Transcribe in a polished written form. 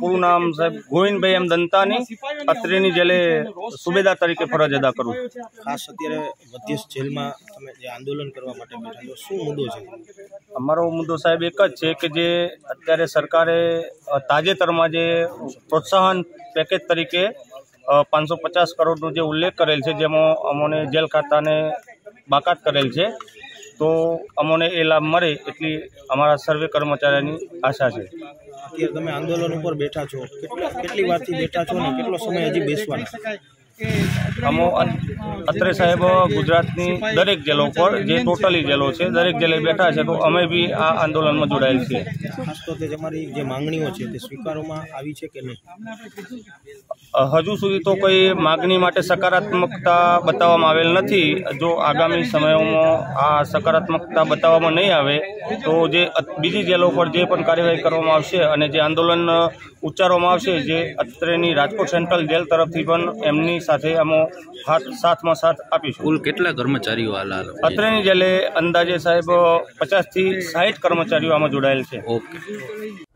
પૂરું નામ સાહેબ ગોવિંદભાઈ એમ દંતાની, અત્રેની જેલે સુબેદાર તરીકે ફરજ અદા કરું। ખાસ અત્યારે મધ્યસ્થ જેલમાં તમે જે આંદોલન કરવા માટે બેઠા છો, શું મુદ્દો છે? અમારો મુદ્દો સાહેબ એક જ છે કે જે અત્યારે સરકારે તાજેતરમાં જે પ્રોત્સાહન પેકેજ તરીકે 550 કરોડનો જે ઉલ્લેખ કરેલ છે, જેમાં અમોને જેલ ખાતાને બાકાત કરેલ છે, તો અમોને એ લાભ મળે એટલી અમારા સર્વે કર્મચારીની આશા છે। અત્યારે તમે આંદોલન ઉપર બેઠા છો, કેટલી વારથી બેઠા છો ને કેટલો સમય હજી બેસવાના? અમો અત્રે સાહેબ ગુજરાતની દરેક જેલો પર જે ટોટલી જેલો છે દરેક જેલે બેઠા છે, તો અમે બી આ આંદોલનમાં જોડાયેલ છીએ। ખાસ તો તે તમારી જે માંગણીઓ છે તે સ્વીકારવામાં આવી છે કે નહીં? હજુ સુધી તો કોઈ માગણી માટે સકારાત્મકતા બતાવવામાં આવેલ નથી। જો આગામી સમયોમાં આ સકારાત્મકતા બતાવવામાં નહીં આવે તો જે બીજી જેલો પર જે પણ કાર્યવાહી કરવામાં આવશે અને જે આંદોલન ઉચ્ચારવામાં આવશે, જે અત્રેની રાજકોટ સેન્ટ્રલ જેલ તરફથી પણ એમની સાથે અમે સાથમાં સાથ આપીશું। કુલ કેટલા કર્મચારીઓ હાલ અત્રેની જેલે અંદાજે સાહેબ 50 થી 60 કર્મચારીઓ આમાં જોડાયેલ છે। ઓકે।